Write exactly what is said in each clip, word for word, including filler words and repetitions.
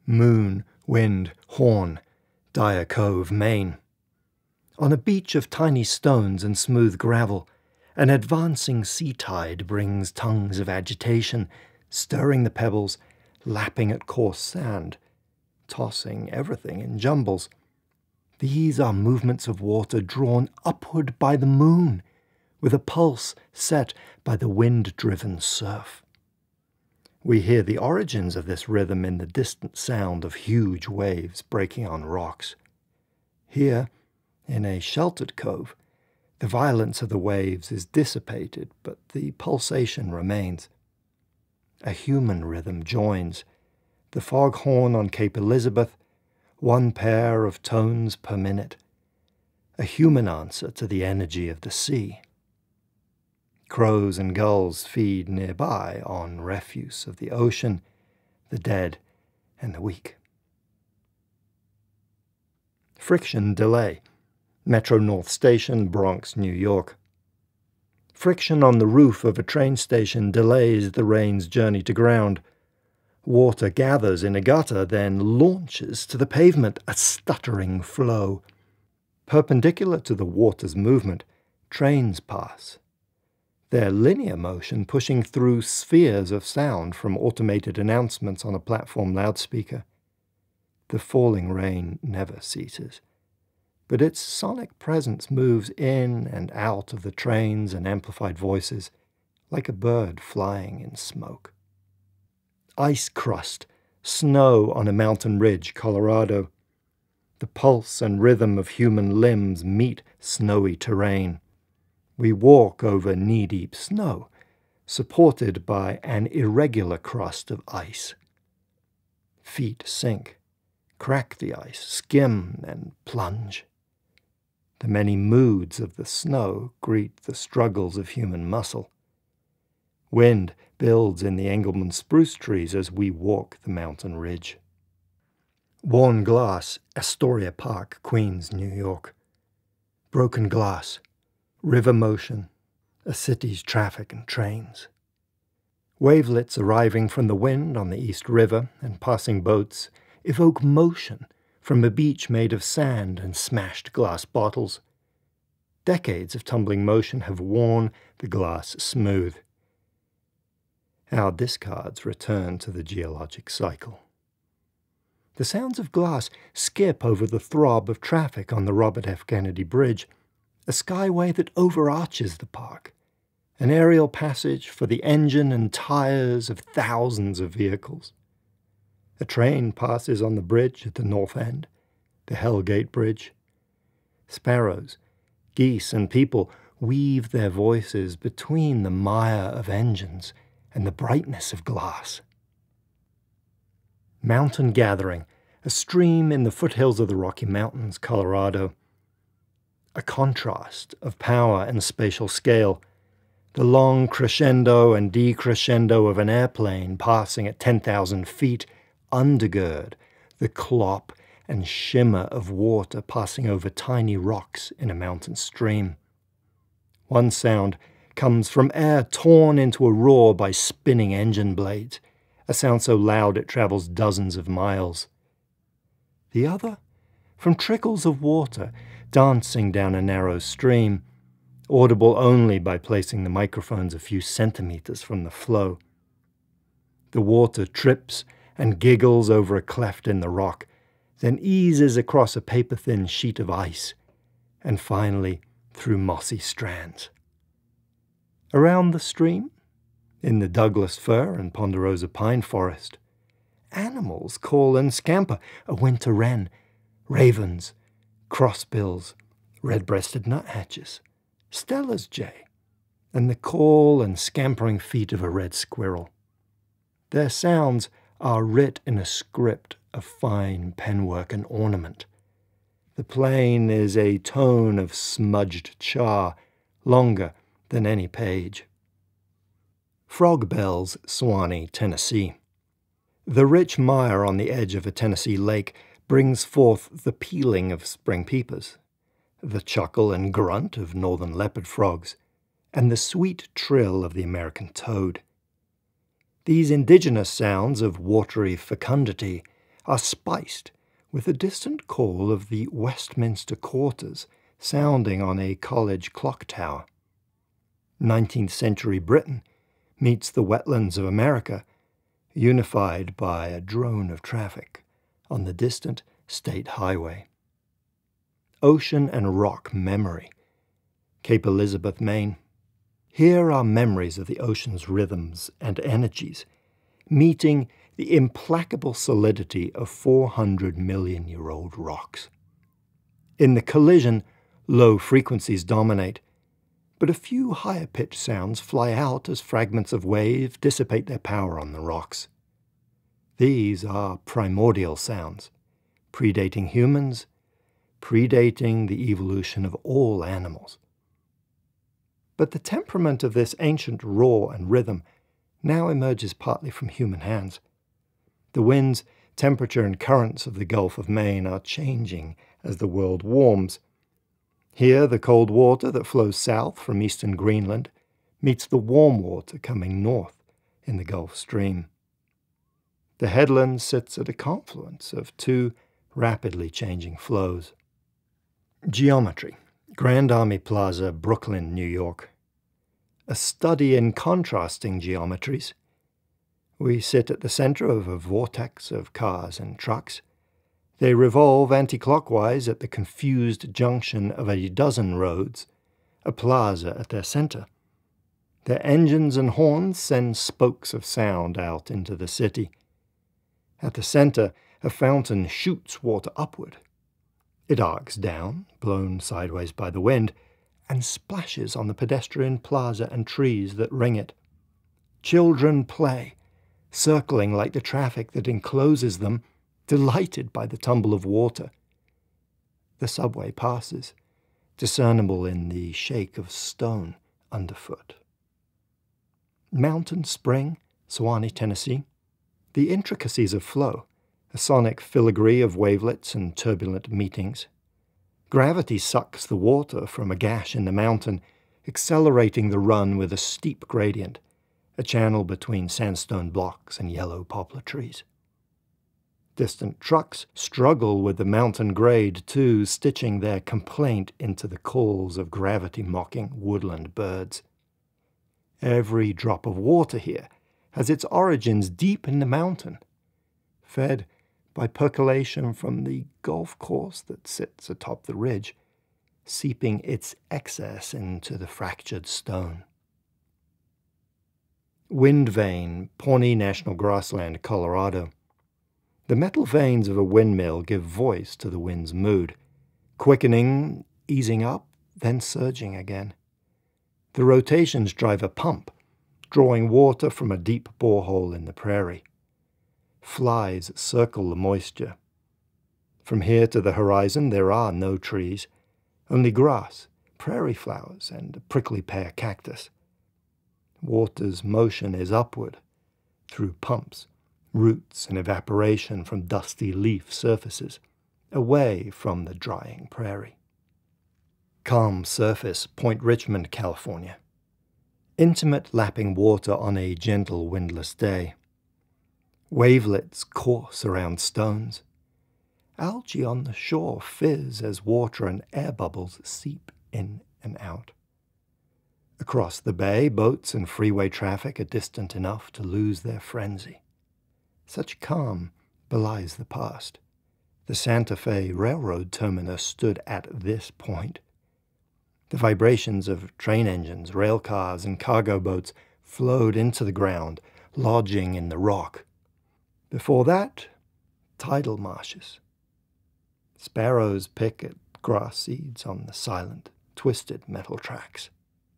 Moon, wind, horn, Dyer Cove, Maine. On a beach of tiny stones and smooth gravel, an advancing sea tide brings tongues of agitation, stirring the pebbles, lapping at coarse sand, tossing everything in jumbles. These are movements of water drawn upward by the moon, with a pulse set by the wind-driven surf. We hear the origins of this rhythm in the distant sound of huge waves breaking on rocks. Here, in a sheltered cove, the violence of the waves is dissipated, but the pulsation remains. A human rhythm joins, the foghorn on Cape Elizabeth, one pair of tones per minute, a human answer to the energy of the sea. Crows and gulls feed nearby on refuse of the ocean, the dead and the weak. Friction delay. Metro North Station, Bronx, New York. Friction on the roof of a train station delays the rain's journey to ground. Water gathers in a gutter, then launches to the pavement, a stuttering flow. Perpendicular to the water's movement, trains pass, their linear motion pushing through spheres of sound from automated announcements on a platform loudspeaker. The falling rain never ceases, but its sonic presence moves in and out of the trains and amplified voices, like a bird flying in smoke. Ice crust, snow on a mountain ridge, Colorado. The pulse and rhythm of human limbs meet snowy terrain. We walk over knee-deep snow, supported by an irregular crust of ice. Feet sink, crack the ice, skim and plunge. The many moods of the snow greet the struggles of human muscle. Wind builds in the Engelmann spruce trees as we walk the mountain ridge. Worn glass, Astoria Park, Queens, New York. Broken glass, river motion, a city's traffic and trains. Wavelets arriving from the wind on the East River and passing boats evoke motion from a beach made of sand and smashed glass bottles. Decades of tumbling motion have worn the glass smooth. Our discards return to the geologic cycle. The sounds of glass skip over the throb of traffic on the Robert F. Kennedy Bridge, a skyway that overarches the park, an aerial passage for the engine and tires of thousands of vehicles. A train passes on the bridge at the north end, the Hell Gate Bridge. Sparrows, geese, and people weave their voices between the mire of engines and the brightness of glass. Mountain gathering, a stream in the foothills of the Rocky Mountains, Colorado. A contrast of power and spatial scale, the long crescendo and decrescendo of an airplane passing at ten thousand feet undergird the clop and shimmer of water passing over tiny rocks in a mountain stream. One sound comes from air torn into a roar by spinning engine blades, a sound so loud it travels dozens of miles. The other, from trickles of water dancing down a narrow stream, audible only by placing the microphones a few centimeters from the flow. The water trips and giggles over a cleft in the rock, then eases across a paper-thin sheet of ice, and finally through mossy strands. Around the stream, in the Douglas fir and ponderosa pine forest, animals call and scamper, a winter wren, ravens, crossbills, red-breasted nuthatches, Stella's jay, and the call and scampering feet of a red squirrel. Their sounds are writ in a script of fine penwork and ornament. The plain is a tone of smudged char, longer than any page. Frog Bells, Suwanee, Tennessee. The rich mire on the edge of a Tennessee lake brings forth the pealing of spring peepers, the chuckle and grunt of northern leopard frogs, and the sweet trill of the American toad. These indigenous sounds of watery fecundity are spiced with the distant call of the Westminster Quarters sounding on a college clock tower. nineteenth century Britain meets the wetlands of America, unified by a drone of traffic on the distant state highway. Ocean and rock memory. Cape Elizabeth, Maine. Here are memories of the ocean's rhythms and energies, meeting the implacable solidity of four hundred million year old rocks. In the collision, low frequencies dominate, but a few higher-pitched sounds fly out as fragments of wave dissipate their power on the rocks. These are primordial sounds, predating humans, predating the evolution of all animals. But the temperament of this ancient roar and rhythm now emerges partly from human hands. The winds, temperature, and currents of the Gulf of Maine are changing as the world warms. Here, the cold water that flows south from eastern Greenland meets the warm water coming north in the Gulf Stream. The headland sits at a confluence of two rapidly changing flows. Geometry. Grand Army Plaza, Brooklyn, New York. A study in contrasting geometries. We sit at the center of a vortex of cars and trucks. They revolve anti-clockwise at the confused junction of a dozen roads, a plaza at their center. Their engines and horns send spokes of sound out into the city. At the center, a fountain shoots water upward. It arcs down, blown sideways by the wind, and splashes on the pedestrian plaza and trees that ring it. Children play, circling like the traffic that encloses them, delighted by the tumble of water. The subway passes, discernible in the shake of stone underfoot. Mountain Spring, Sewanee, Tennessee. The intricacies of flow, a sonic filigree of wavelets and turbulent meetings. Gravity sucks the water from a gash in the mountain, accelerating the run with a steep gradient, a channel between sandstone blocks and yellow poplar trees. Distant trucks struggle with the mountain grade, too, stitching their complaint into the calls of gravity-mocking woodland birds. Every drop of water here has its origins deep in the mountain, fed by percolation from the golf course that sits atop the ridge, seeping its excess into the fractured stone. Wind Vane, Pawnee National Grassland, Colorado. The metal vanes of a windmill give voice to the wind's mood, quickening, easing up, then surging again. The rotations drive a pump, drawing water from a deep borehole in the prairie. Flies circle the moisture. From here to the horizon there are no trees, only grass, prairie flowers, and a prickly pear cactus. Water's motion is upward, through pumps, roots, and evaporation from dusty leaf surfaces, away from the drying prairie. Calm surface, Point Richmond, California. Intimate lapping water on a gentle windless day. Wavelets course around stones. Algae on the shore fizz as water and air bubbles seep in and out. Across the bay, boats and freeway traffic are distant enough to lose their frenzy. Such calm belies the past. The Santa Fe Railroad terminus stood at this point. The vibrations of train engines, rail cars, and cargo boats flowed into the ground, lodging in the rock. Before that, tidal marshes. Sparrows pick at grass seeds on the silent, twisted metal tracks.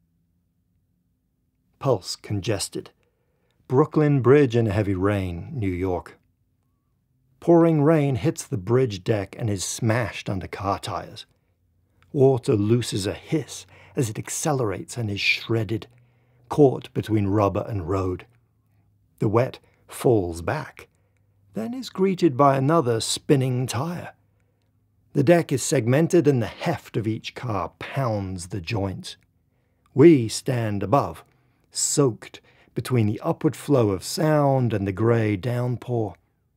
Pulse congested. Brooklyn Bridge in a heavy rain, New York. Pouring rain hits the bridge deck and is smashed under car tires. Water looses a hiss as it accelerates and is shredded, caught between rubber and road. The wet falls back, then is greeted by another spinning tire. The deck is segmented and the heft of each car pounds the joints. We stand above, soaked between the upward flow of sound and the grey downpour.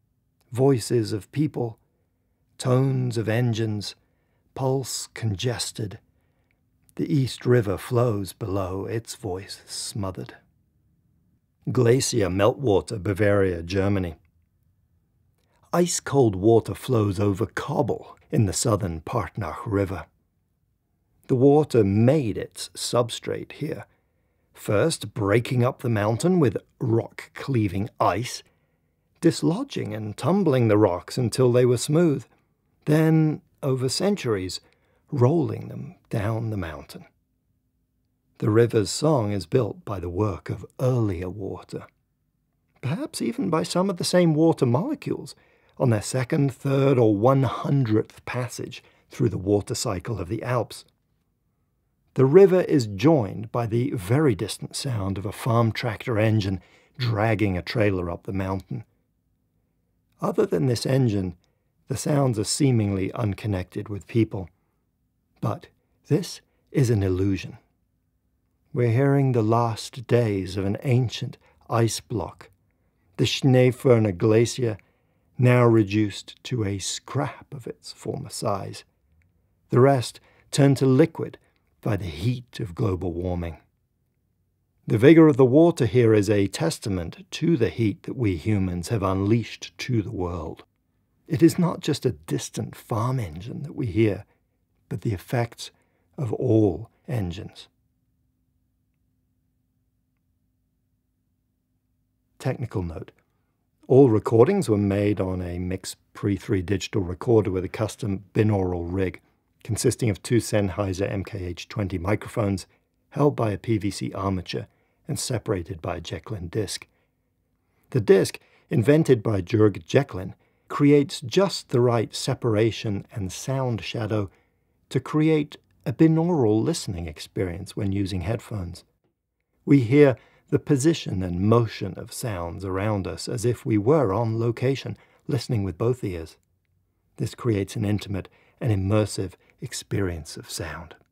voices of people, tones of engines, pulse congested. The East River flows below, its voice smothered. Glacier meltwater, Bavaria, Germany. Ice-cold water flows over cobble in the southern Partnach River. The water made its substrate here, first breaking up the mountain with rock-cleaving ice, dislodging and tumbling the rocks until they were smooth, then, over centuries, rolling them down the mountain. The river's song is built by the work of earlier water, perhaps even by some of the same water molecules on their second, third, or one hundredth passage through the water cycle of the Alps. The river is joined by the very distant sound of a farm tractor engine dragging a trailer up the mountain. Other than this engine, the sounds are seemingly unconnected with people. But this is an illusion. We're hearing the last days of an ancient ice block, the Schneeferner Glacier, now reduced to a scrap of its former size. The rest turned to liquid by the heat of global warming. The vigor of the water here is a testament to the heat that we humans have unleashed to the world. It is not just a distant farm engine that we hear, but the effects of all engines. Technical note. All recordings were made on a Mix Pre three digital recorder with a custom binaural rig, consisting of two Sennheiser M K H twenty microphones held by a P V C armature and separated by a Jecklin disc. The disc, invented by Jörg Jecklin, creates just the right separation and sound shadow to create a binaural listening experience when using headphones. We hear the position and motion of sounds around us as if we were on location, listening with both ears. This creates an intimate and immersive experience of sound.